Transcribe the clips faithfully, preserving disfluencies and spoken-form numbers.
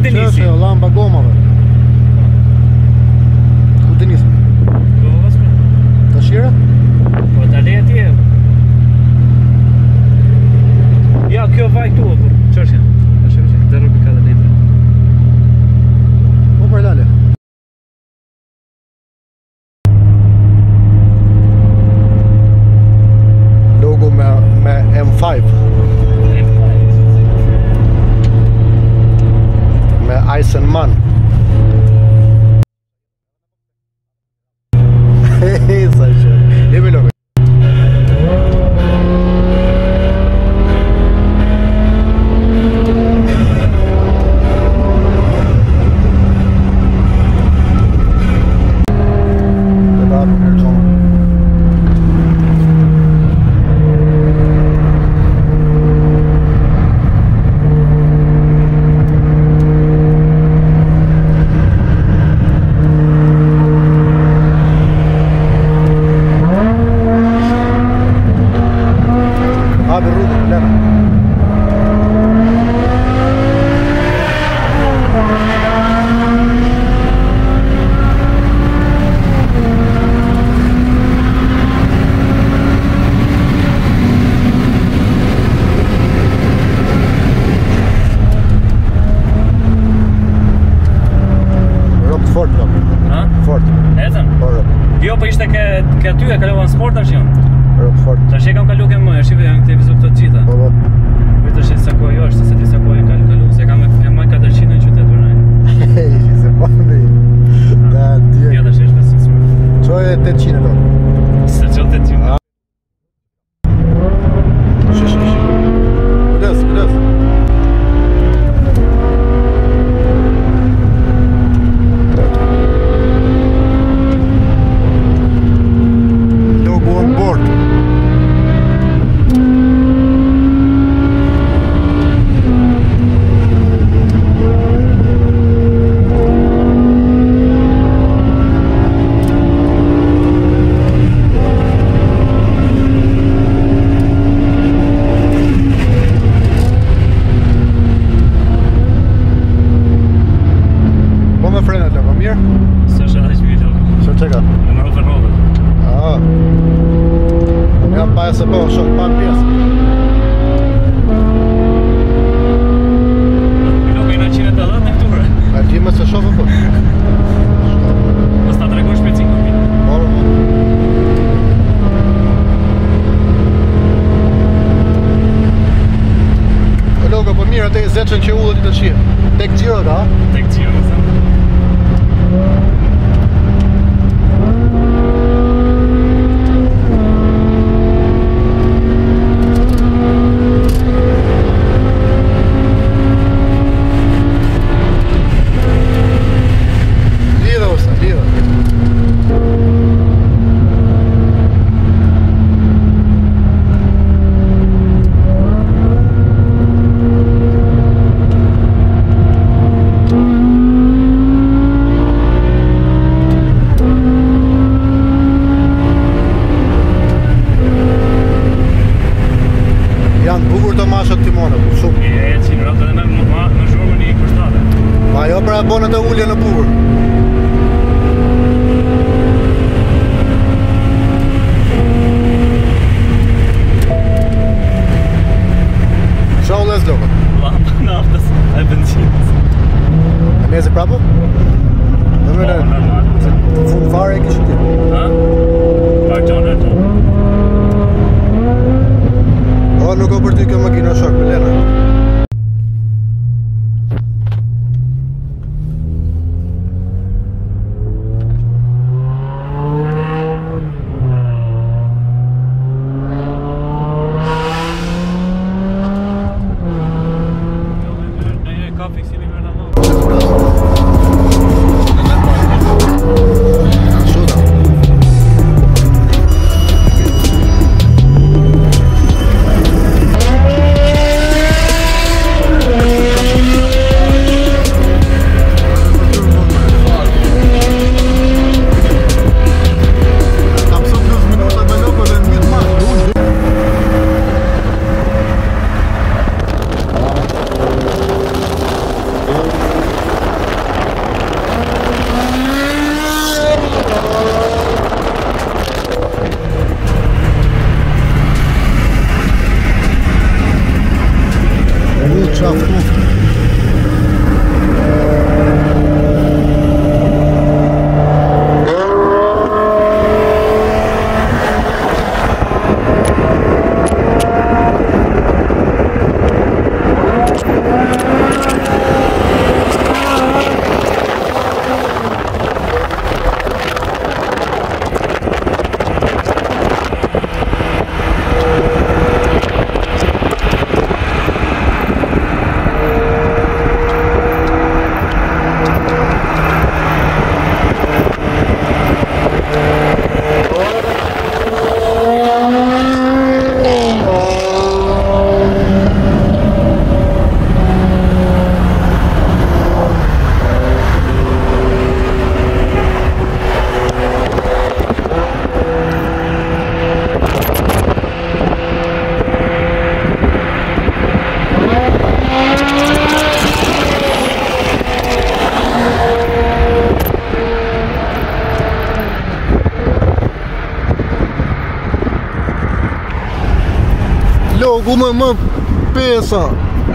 Denisi? Që është lamba gomave. Ku Denisi? Gomave s'me. Të shira? Po ta le atje. Ja, kjo vaj këtu apo ç'është? Është është zero virgolë katër litra. Po për dalë. Logo me me M five. Me Eisenman. Hej, sa që. Jemi logo. Jo, po ishte ke ke aty e kaluan sport tash jon. Fort. Tash e kam kalu ke më, shive janë këte vizur këto të gjitha. Po po. Vetë se sa kohë është, se ti sa kohë kanë kalu, se kam e më katërqind në qytet vërnaj. Hej, se po ne. Da, dia. Ja tash është me sensor. Çoj tetëqind euro. Se çon tetëqind. Shish, shish. Kujdes, kujdes. Se po, shok pa pjesë. Logo i në qinë të dhëtë në këture. A ti me se shofë po? Mos ta tregosh me cikë në Moro, po. Logo, po mirë atë i zeqen që ullët i të shia. Tek gjiro, da? Tek gjiro, më thëmë. Ajo pra e bonët e ullje në bukur. Shau les loko. Lampa naftës e benzinës. E mezi prapo? Në mërë në fund fare e kishë ti. Ha? Parqonë e to. O, nuk o për ty kjo makina shok, për lena. ku më më pesa.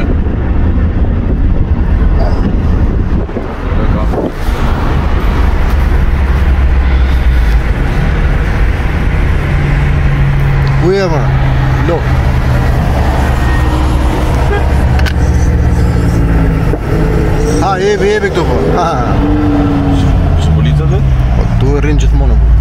Ku e ma? Lo. Ha, jebi, jebi këtu po. Ha. Që polica dhe? Po, tu e rrinë gjithmonë po.